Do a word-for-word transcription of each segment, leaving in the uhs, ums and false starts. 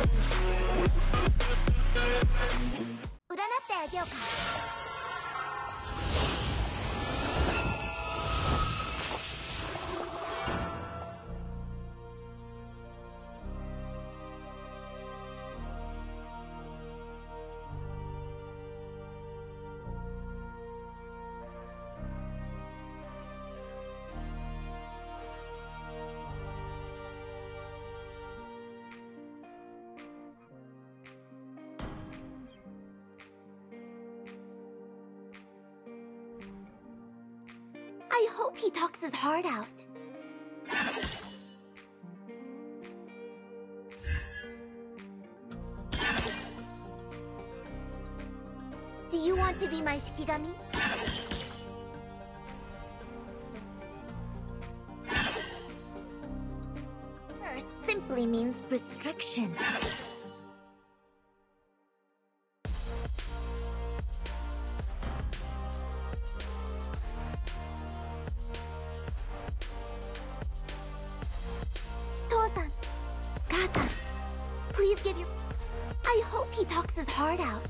占ってあげようか。I hope he talks his heart out. Do you want to be my Shikigami? Curse simply means restriction. Tosan, Kasa, please give your... I hope he talks his heart out.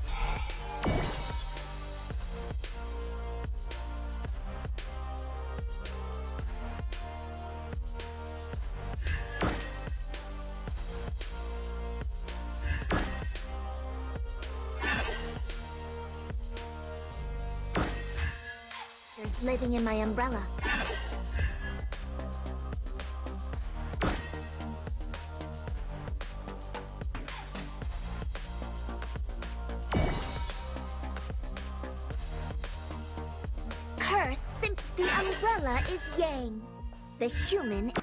There's living in my umbrella. Curse, the umbrella is Yang. The human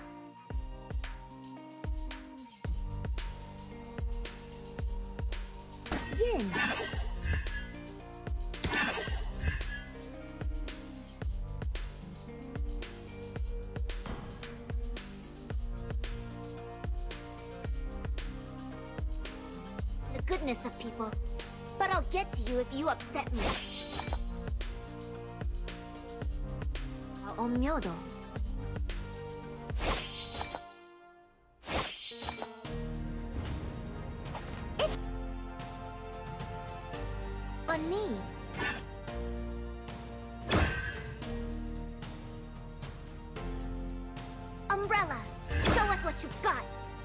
is Yin. The goodness of people. But I'll get to you if you upset me. Onmyodo. It on me. Umbrella, show us what you've got.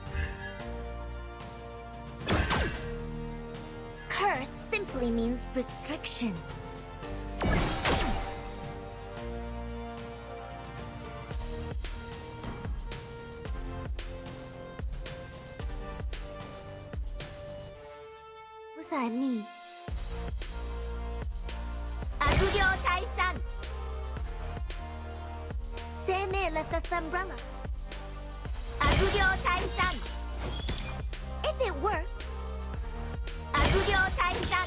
Curse simply means restriction. At me. Agugyo Tai-san! Seimei left us the umbrella. Agugyo Tai-san! If it works. Agugyo Tai-san!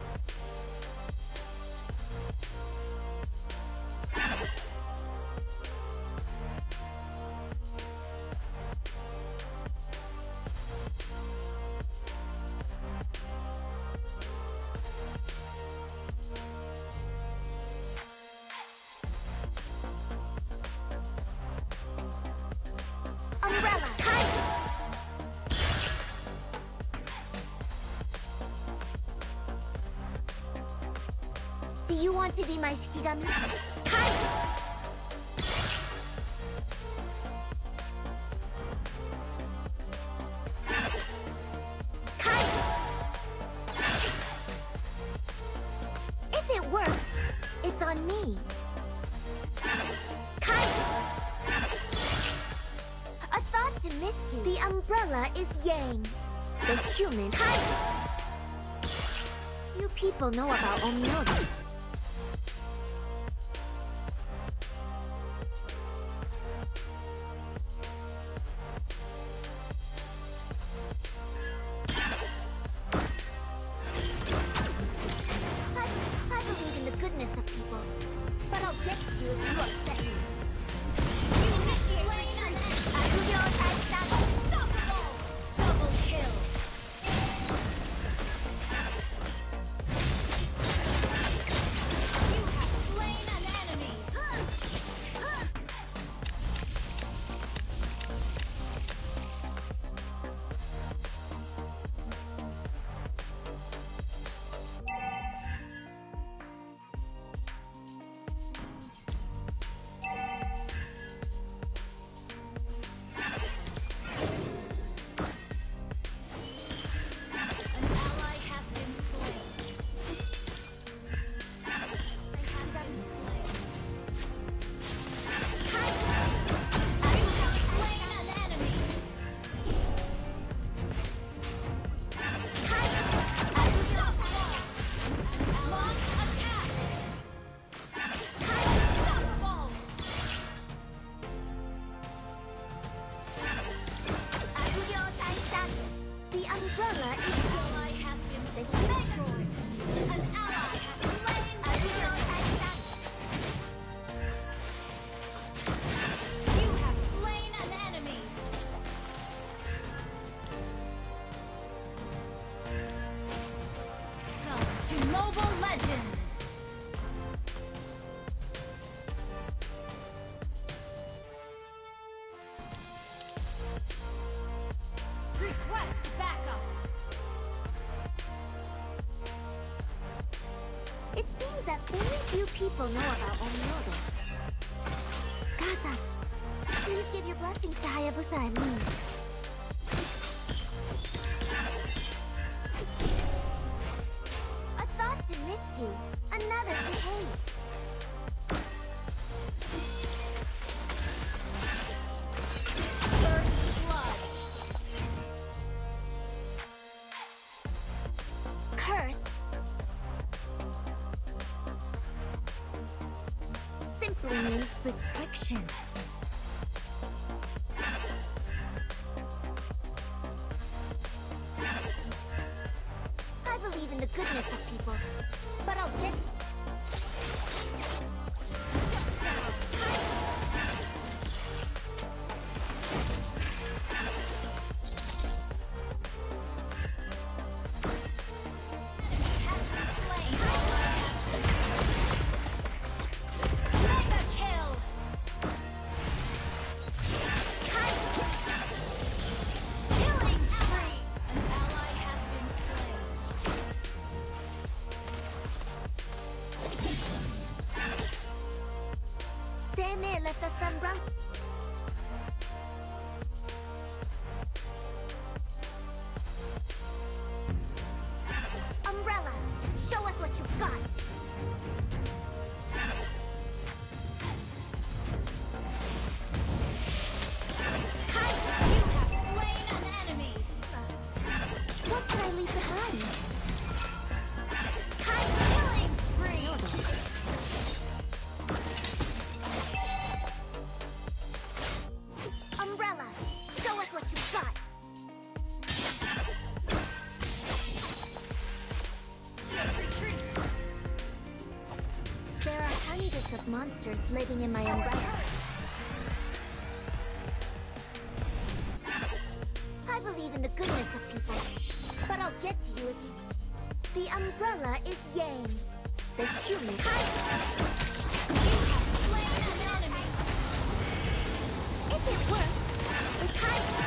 Umbrella, kite! Do you want to be my Shikigami? Kite! Kite! If it works, it's on me. To miss you. The umbrella is Yang. The human kite. You people know about Onmyodo. I, I believe in the goodness of people, but I'll get to you if you upset me. Initiate Agugyo Tai-san! Unstoppable! Double kill! It seems that very few people know about Onmyodo. Gaza, please give your blessings to Hayabusa and me. A thought to miss you, another to hate. First blood. Curse. Simply means restriction. I believe in the goodness of people, but I'll get... Seme left us umbrella. Umbrella, show us what you've got. You have slain an enemy. What should I leave behind? Killing spree. Umbrella, show us what you've got. Retreat. There are hundreds of monsters living in my umbrella. I believe in the goodness of people, but I'll get to you if you... The umbrella is Yang, the human kind. You have slain an enemy. If it works, the kind